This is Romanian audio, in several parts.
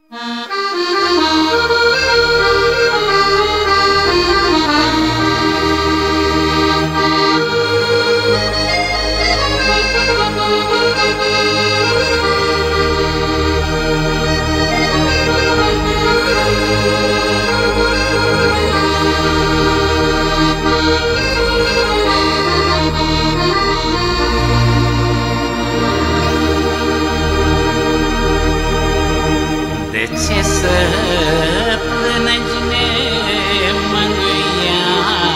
De ce să plângi nemângâia?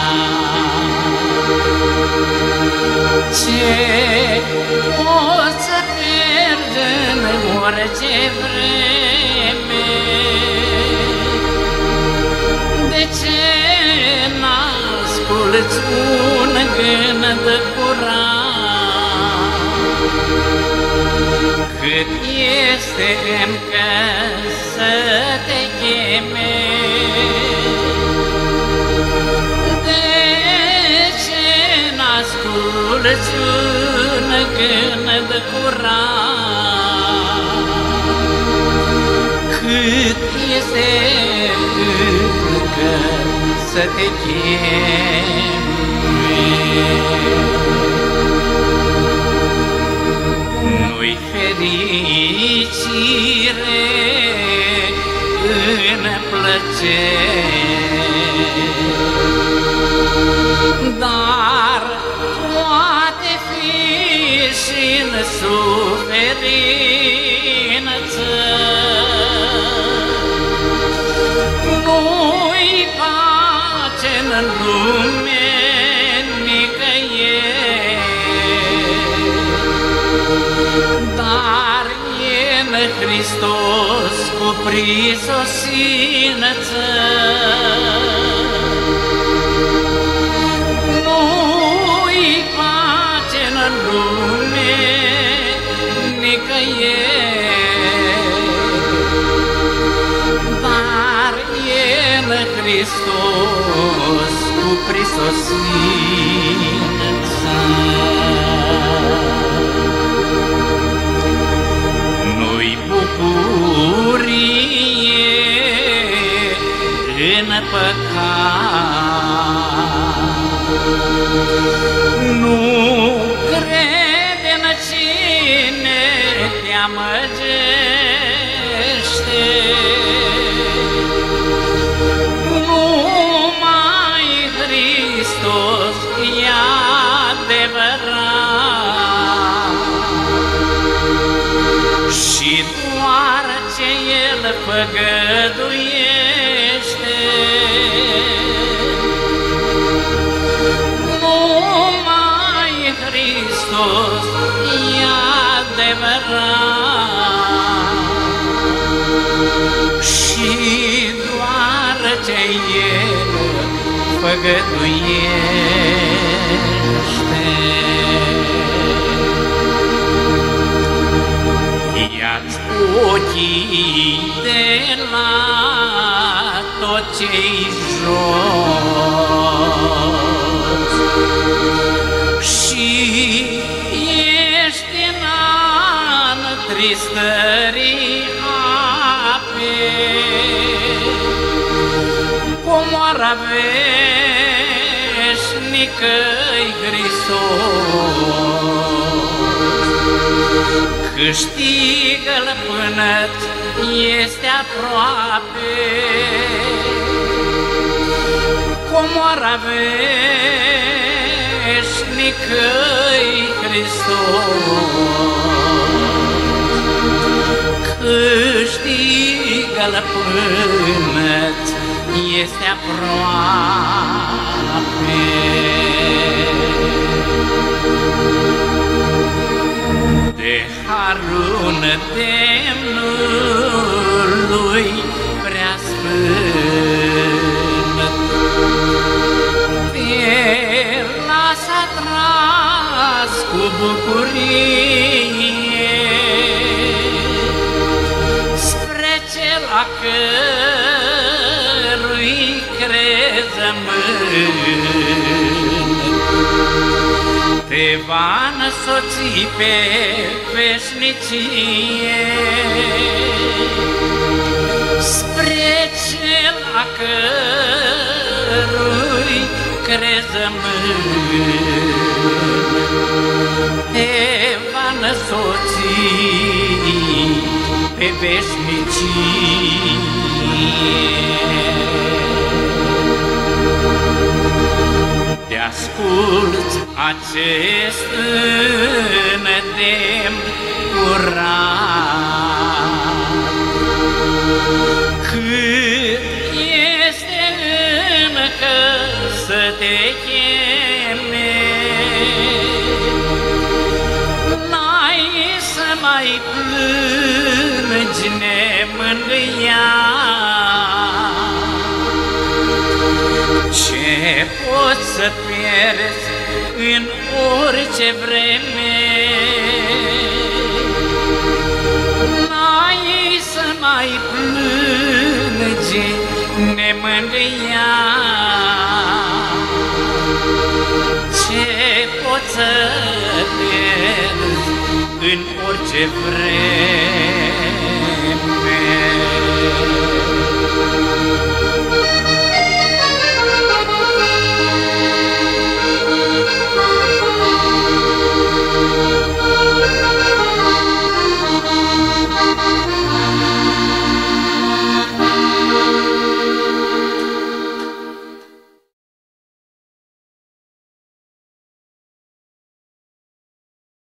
Ce poți să pierzi în orice vreme? De ce n-asculți un gând curat? Cât este încă să te cheme? De ce n-asculți un gând curat? Cât este încă să te cheme? Nu-i fericire în plăcere, dar poate fi și-n suferință. Nu-i pace în lume nicăieri, dar e în Hristos cu prisosință. Nu-i pace în lume nicăieri, dar e în Hristos cu prisosință. Nu-i bucurie în păcat, nu crede în cine te amăgește. Numai Hristos e adevărat și doar ce El făgăduiește. Numai Hristos e adevărat și doar ce El făgăduiește. Ia-ți ochii de la tot ce-i jos și ești în tristării ape, comoara veșnică-i Hristos. Câștigă-l până-ți este aproape, comoara veșnică-i Hristos. Câștigă-l până-ți este aproape. De harul demnului prea sfânt te lasă atras cu bucurie spre cel a cărui crezământ te va însoți pe veșnicie. a cărui crezământ te va năsoți pe veșnicie. Te asculți acest îndemn curat, cât este încă să te cheme, n-ai să mai plângi nemângâiat. Ce poți să pierzi în orice vreme, n-ai să mai plângi nemângâiat. Ce poți să pierzi în orice vreme,